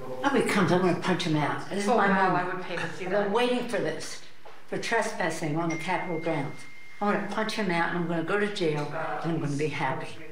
Oh, he comes, I'm gonna punch him out. This is Oh, my wow, moment. I would pay to see I've that. been waiting for this, for trespassing on the Capitol grounds. I'm gonna punch him out and I'm gonna go to jail and I'm gonna be happy.